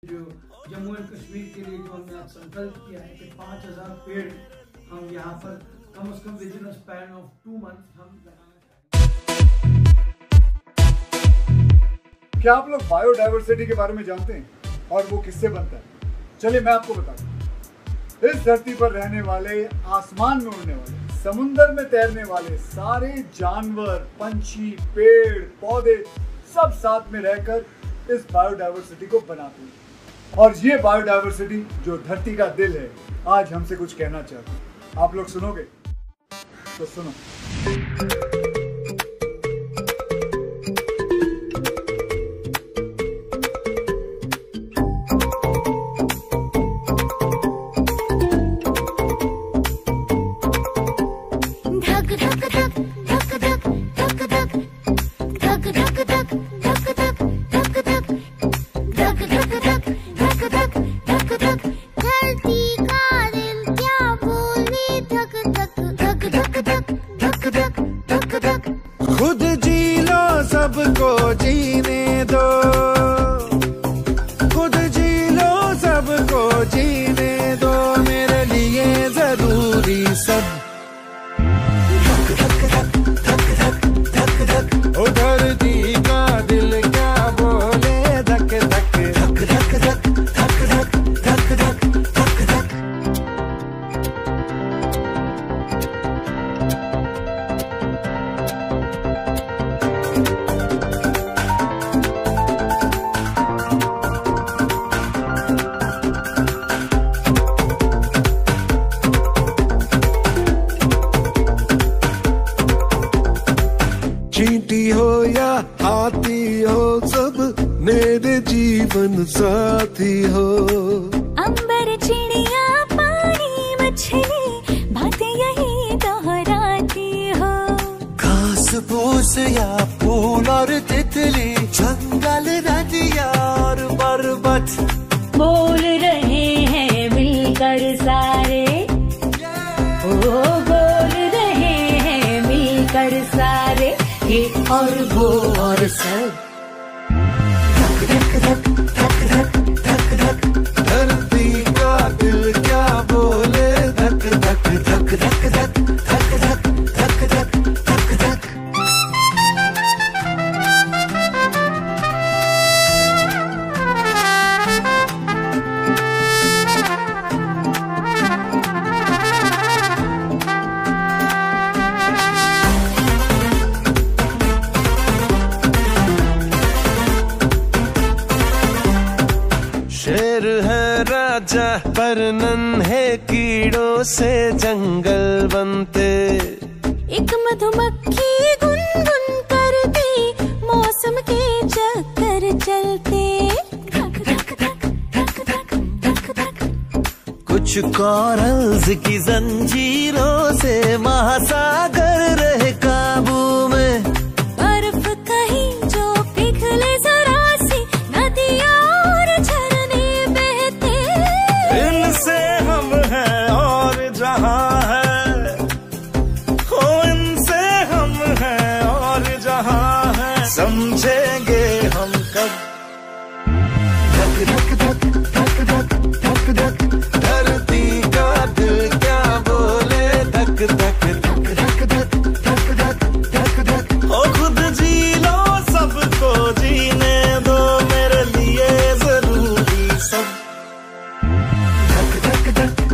जो जम्मू एंड कश्मीर के लिए जो हमने आज संकल्प किया है कि 5000 पेड़ हम यहाँ पर कम से कम with in span of 2 months हम लगाना चाहेंगे। क्या आप लोग बायोडायवर्सिटी के बारे में जानते हैं और वो किससे बनता है? चलिए मैं आपको बताता हूँ। इस धरती पर रहने वाले, आसमान में उड़ने वाले, समुद्र में तैरने वाले सारे जानवर, पंछी, पेड़, पौधे सब साथ में रहकर इस बायोडायवर्सिटी को बनाते हैं। और ये बायोडायवर्सिटी जो धरती का दिल है, आज हमसे कुछ कहना चाहते हैं। आप लोग सुनोगे? तो सुनो। खुद जी लो सबको जीने दो, खुद जी लो सबको जीने दो, मेरे लिए जरूरी सब। ओ धरती का दिल क्या बोले, धक धक धक धक धक धक धक धक धक धक धक। चींटी हो या हाथी हो, सब मेरे जीवन साथी हो। अंबर चिड़िया पानी मछली, बातें यही दोहराती हो। घास फूस या फूल और तितली, जंगल नदिया और पर्वत बोल रहे हैं मिलकर सारे, ओ बोल रहे हैं मिलकर सारे, ये और वो और सब। धरती का दिल क्या बोले, धक धक धक धक धक धक धक धक धक धक धक। शेर है राजा पर नन्हे कीड़ों से जंगल बनते। एक मधुमक्खी गुनगुन करती, मौसम के चक्कर चलते। धक धक धक धक धक धक धक। कुछ कॉरल्स की जंजीरों से महासागर रहे काबू में। बर्फ कहीं जो पिघले जरा सी, नदियाँ और झरने बहते। इनसे हम हैं और जहाँ है, हो इनसे हम हैं और जहाँ है, समझेंगे हम कब। धक धक धक धक धक धक धक। धरती का दिल क्या बोले, धक धक धक धक धक धक धक धक धक। ओ खुद जी लो सबको जीने दो, मेरे लिए जरूरी सब। धक धक धक